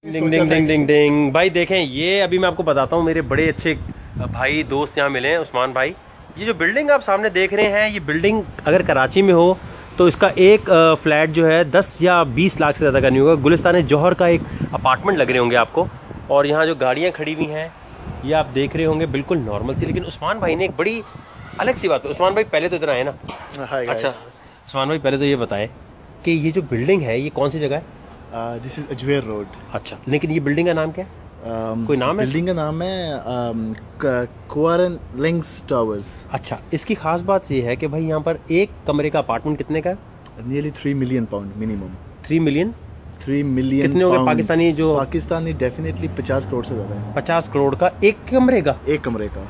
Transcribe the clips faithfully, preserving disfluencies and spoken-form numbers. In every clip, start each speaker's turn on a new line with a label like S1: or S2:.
S1: डिंग डिंग डिंग डिंग डिंग भाई देखें, ये अभी मैं आपको बताता हूँ, मेरे बड़े अच्छे भाई दोस्त यहाँ मिले हैं, उस्मान भाई। ये जो बिल्डिंग आप सामने देख रहे हैं, ये बिल्डिंग अगर कराची में हो तो इसका एक फ्लैट जो है दस या बीस लाख से ज़्यादा का नहीं होगा। गुलिस्तान जौहर का एक अपार्टमेंट लग रहे होंगे आपको। और यहाँ जो गाड़ियाँ खड़ी हुई हैं ये आप देख रहे होंगे बिल्कुल नॉर्मल सी। लेकिन उस्मान भाई ने एक बड़ी अलग सी बात। उस्मान भाई पहले तो इतना है ना, अच्छा उस्मान भाई पहले तो ये बताएं कि ये जो बिल्डिंग है ये कौन सी जगह है?
S2: This is Ajmer road.
S1: अच्छा, लेकिन ये बिल्डिंग का नाम क्या है? Um, कोई नाम है?
S2: बिल्डिंग का नाम है क्वारन लिंक्स टावर्स।
S1: अच्छा, इसकी खास बात ये है कि भाई यहाँ पर एक कमरे का अपार्टमेंट कितने का है?
S2: Nearly three million pound minimum.
S1: Three million
S2: three million
S1: कितने हो गए पाकिस्तानी? जो
S2: पाकिस्तानी डेफिनेटली पचास करोड़ से ज्यादा है।
S1: पचास करोड़ का एक कमरे का?
S2: एक कमरे का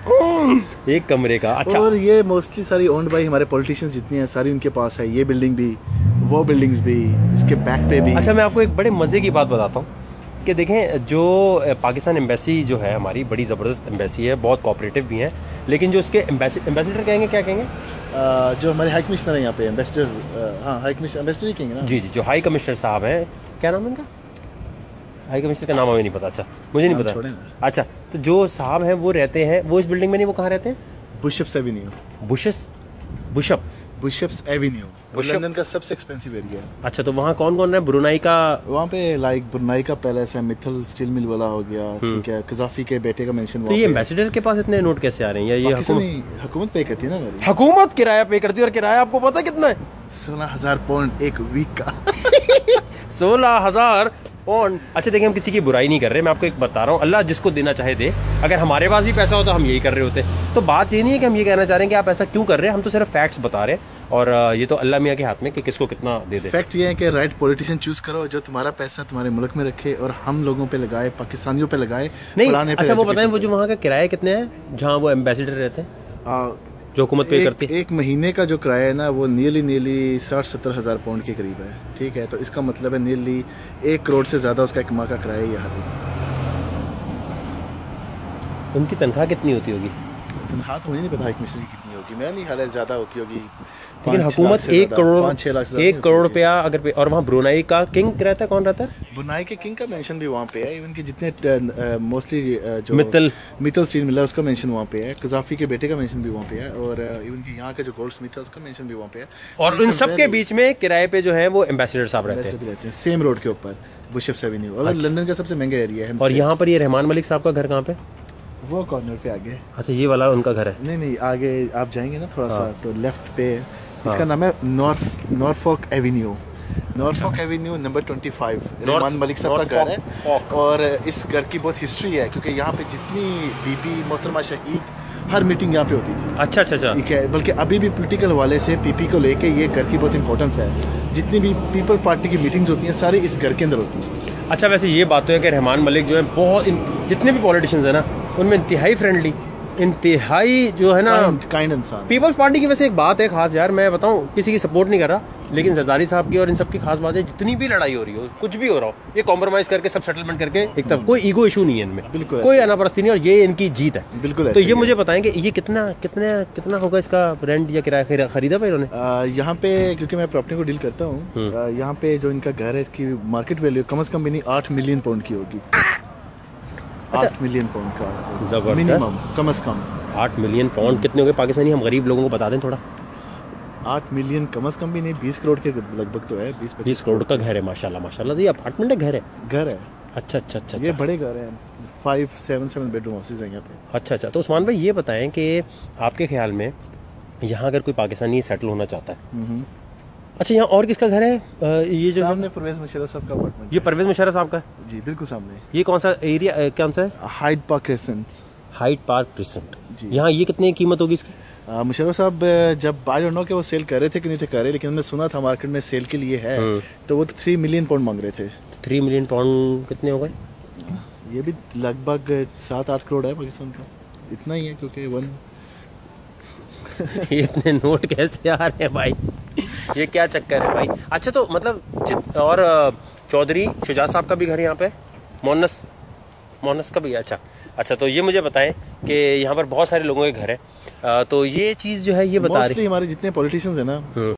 S1: एक कमरे का। अच्छा,
S2: और ये मोस्टली सारी ओन्ड बाय हमारे पॉलिटिशियंस जितनी हैं सारी उनके पास है। ये बिल्डिंग भी, वो बिल्डिंग्स भी, इसके बैक पे भी।
S1: अच्छा, मैं आपको एक बड़े मजे की बात बताता हूँ कि देखें, जो पाकिस्तान एम्बेसी जो है हमारी बड़ी ज़बरदस्त एम्बेसी है, बहुत कोऑपरेटिव भी हैं। लेकिन जो इसके एम्बेसडर कहेंगे, क्या कहेंगे,
S2: आ, जो हमारे हाई कमिश्नर हैं यहाँ पे, एम्बेसडर्स, हाँ हाई कमिश्नर एम्बेसडर ही कहेंगे ना।
S1: जी जी, जो हाई कमिश्नर साहब हैं, क्या नाम है उनका? हाई कमिश्नर का नाम हमें नहीं पता। अच्छा, मुझे नहीं पता। अच्छा, तो जो साहब हैं वो रहते हैं, वो इस बिल्डिंग में नहीं, वो कहाँ रहते हैं?
S2: Bishops Avenue.
S1: Bishops Bishop
S2: Bishops Avenue London का सबसे एक्सपेंसिव एरिया है।
S1: अच्छा, तो वहाँ कौन कौन है? ब्रुनाई का,
S2: वहाँ पे लाइक ब्रुनाई का पैलेस है, मिथल स्टील मिल वाला हो गया, ठीक है, कज़ाफी के बेटे का मेंशन।
S1: तो ये एम्बेसडर के पास इतने नोट कैसे आ रहे हैं? या ये
S2: हुकूमत पे करती है ना मेरी?
S1: हुकूमत किराया पे करती है। और किराया आपको पता कितना है?
S2: सोलह हजार पाउंड एक वीक का।
S1: सोलह हजार पाउंड। अच्छा देखिए, हम किसी की बुराई नहीं कर रहे, मैं आपको एक बता रहा हूँ, अल्लाह जिसको देना चाहे दे। अगर हमारे पास भी पैसा हो तो हम यही कर रहे होते। तो बात ये नहीं है कि हम ये कहना चाह रहे हैं कि आप ऐसा क्यों कर रहे हैं, हम तो सिर्फ फैक्ट्स बता रहे हैं। और ये तो अल्लाह मियाँ के हाथ में कि किसको कितना दे दे।
S2: फैक्ट ये है कि राइट पॉलिटिशियन चूज करो जो तुम्हारा पैसा तुम्हारे मुल्क में रखे और हम लोगों पे लगाए, पाकिस्तानियों पे लगाए नहीं।
S1: अच्छा, वो बताएं, वो जो वहाँ का किराया कितने हैं जहाँ वो एम्बेसडर रहते हैं, जो हुकूमत पे करती है?
S2: एक महीने का जो किराया है ना, वो नियरली नियरली साठ सत्तर हज़ार पाउंड के करीब है, ठीक है। तो इसका मतलब है नियरली एक करोड़ से ज़्यादा उसका एक माह का किराया यहाँ पे।
S1: उनकी तनख्वाह कितनी होती होगी?
S2: तनख्वाह तो मुझे नहीं पता कमिश्नर की कितनी होगी, मेरा नहीं ख्याल है ज़्यादा होती होगी।
S1: लेकिन हुकूमत एक करोड़ छह लाख एक करोड़ रुपया अगर पे। और वहाँ ब्रुनाई का किंग रहता है, कौन रहता है?
S2: ब्रुनाई के किंग का मेंशन भी वहाँ पे है। इवन के जितने मोस्टली जो
S1: मित्तल
S2: मित्तल स्टील मिला उसका मेंशन वहाँ पे है। कज़ाफी के बेटे का मेंशन भी वहाँ पे है। और इवन के यहाँ का जो गोल्ड स्मिथ है उसका मेंशन भी वहाँ पे है।
S1: और इन सब के बीच में किराए पे जो है वो एम्बेसडर साहब रहते हैं,
S2: सेम रोड के ऊपर, बुशप्स एवेन्यू। और लंदन का सबसे महंगा एरिया है।
S1: और यहाँ पर ये रहमान मलिक साहब का घर कहाँ पे?
S2: वो कॉर्नर पे आगे।
S1: अच्छा, ये वाला उनका घर है?
S2: नहीं नहीं, आगे आप जाएंगे ना थोड़ा सा तो लेफ्ट पे, इसका नाम है North Norfolk Avenue. Norfolk Avenue number twenty five Rehman Malik साहब का घर है। और इस घर की बहुत हिस्ट्री है क्योंकि यहाँ पे जितनी बीपी मोहतरमा शहीद हर मीटिंग यहाँ पे होती थी।
S1: अच्छा अच्छा अच्छा,
S2: ठीक है। बल्कि अभी भी पॉलिटिकल हवाले से पीपी को लेके ये घर की बहुत इंपॉर्टेंस है। जितनी भी पीपल पार्टी की मीटिंग्स होती हैं सारी इस घर के अंदर होती हैं।
S1: अच्छा, वैसे ये बात तो है कि रहमान मलिक जो है बहुत, जितने भी पॉलिटिशियंस है ना उनमें इंतहाई फ्रेंडली, इंतहाई जो है ना
S2: काइंड इंसान।
S1: पीपल्स पार्टी की वैसे एक बात है खास यार, मैं बताऊं, किसी की सपोर्ट नहीं कर रहा, लेकिन जरदारी साहब की और इन सब की खास बात है, जितनी भी लड़ाई हो रही हो, कुछ भी हो रहा हो, ये कॉम्प्रोमाइज करके सब सेटलमेंट करके एक तरफ, कोई ईगो इशू नहीं है इनमें,
S2: बिल्कुल
S1: कोई अनापरस्ती नहीं, और ये इनकी जीत है।
S2: बिल्कुल।
S1: तो ये मुझे बताएं कि ये कितना कितना कितना होगा इसका रेंट या किराया खरीदा भाई इन्होंने
S2: यहाँ पे? क्योंकि मैं प्रॉपर्टी को डील करता हूँ, यहाँ पे जो इनका घर है इसकी मार्केट वैल्यू कम से कम भी नहीं आठ मिलियन पाउंड की होगी। आठ मिलियन पाउंड का मिनिमम, कम से कम
S1: आठ मिलियन पाउंड कितने हो गए पाकिस्तानी? हम गरीब लोगों को बता दें थोड़ा।
S2: आठ मिलियन कम से कम भी नहीं, बीस करोड़ के लगभग तो है। बीस
S1: बीस करोड़ का घर है माशाल्लाह माशाल्लाह। ये अपार्टमेंट है, घर है?
S2: घर है।
S1: अच्छा अच्छा अच्छा,
S2: ये बड़े घर हैं, five seven seven bedroom houses हैं यहाँ पे।
S1: अच्छा अच्छा, तो उस्मान भाई ये बताएं कि आपके ख्याल में यहाँ अगर कोई पाकिस्तानी सेटल होना चाहता है, अच्छा यहाँ और किसका घर है? ये जो
S2: सामने परवेज मुशर्रफ साहब का अपार्टमेंट।
S1: ये परवेज मुशर्रफ साहब का? जी
S2: बिल्कुल सामने।
S1: ये कौन सा एरिया, कौन सा है?
S2: Hyde Park Crescent.
S1: Hyde Park Crescent. यहाँ ये कितने कीमत होगी इसकी?
S2: मुशर्रफ साहब जब आई डोंट नो कि वो सेल कर रहे थे कि नहीं थे कर रहे, लेकिन मैंने सुना था मार्केट में सेल के लिए है, तो वो तो थ्री मिलियन पाउंड मांग रहे थे।
S1: थ्री मिलियन पाउंड कितने हो गए?
S2: ये भी लगभग सात आठ करोड़ है पाकिस्तान का, इतना ही है क्योंकि वन
S1: इतने नोट कैसे आ रहे हैं भाई? ये क्या चक्कर है भाई? अच्छा, तो मतलब और चौधरी शुजा साहब का भी घर यहाँ पे, मोनस मोनस का भी? अच्छा अच्छा, तो ये मुझे बताएं कि यहाँ पर बहुत सारे लोगों के घर है, तो ये चीज़ जो है ये बता रही है
S2: हमारे जितने पॉलिटिशियंस है ना